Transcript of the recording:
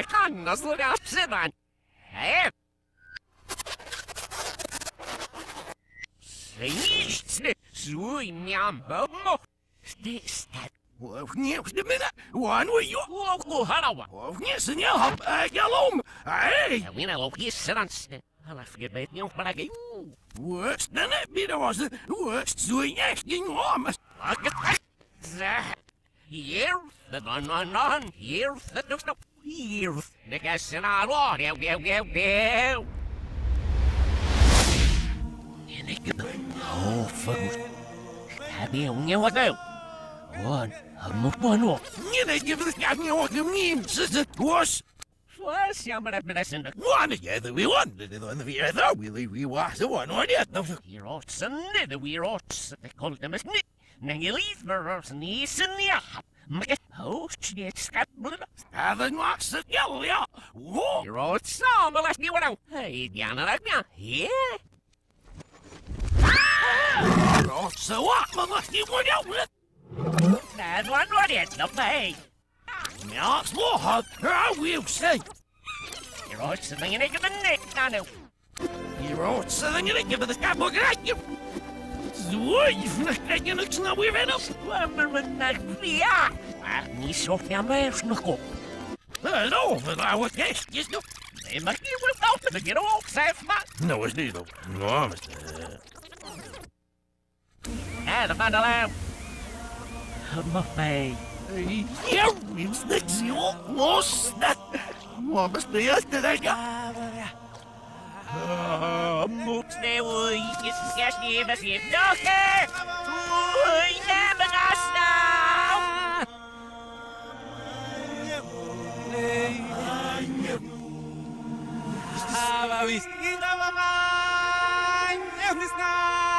kan nasıl yapsın? He? Sejste suinjam bomo. Stat. Nie, minute. One way you. Loco halawa. Yes, and you'll have galom. Hey. Wina lo kisrans. Hala forget me but I Worse than it, Peter was it. Worse, so asking almost. Here, the non, here, the no, here, the gas in our law, go. Oh, folks. Happy on you what do? One, one. You they give the guy what you mean, sister. Was. Was yeah, but I've been listening. One together, we won. The other, we was the one or the other. You're all Sunday, the we're all they call them as nit. Now you leave for us and he's in the oh, shit, scat. Haven't watched the yellow, yeah. Whoa. You're all some, but let's get one out. Hey, Diana, like me. Yeah. Oh, so what? Let's get one out with. That one, what is the pay? Yeah, it's more hot. I will say. You're all sitting in a given neck, I know. You're all sitting in a given the sky book at you. I can look now we've had up. Wondering that we are. I so famous, no. No, but I would guess, yes, no. They must be without to get all safe, man. No, it's neither. No, Mr. And I found a lamb. Buffet. Yeah, it's next you almost that. What must be yesterday? Moops de woei, is gas niet je dochter. Oei, nemen us now. Ah, we zien dat we